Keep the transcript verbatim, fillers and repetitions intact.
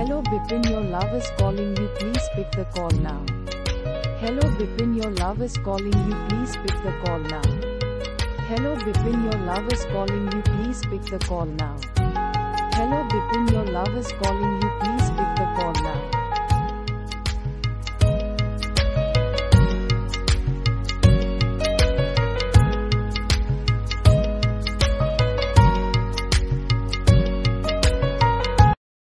Hello Bipin, your love is calling you, please pick the call now. Hello Bipin, your love is calling you, please pick the call now. Hello Bipin, your love is calling you, please pick the call now. Hello Bipin, your love is calling you, please pick the call now.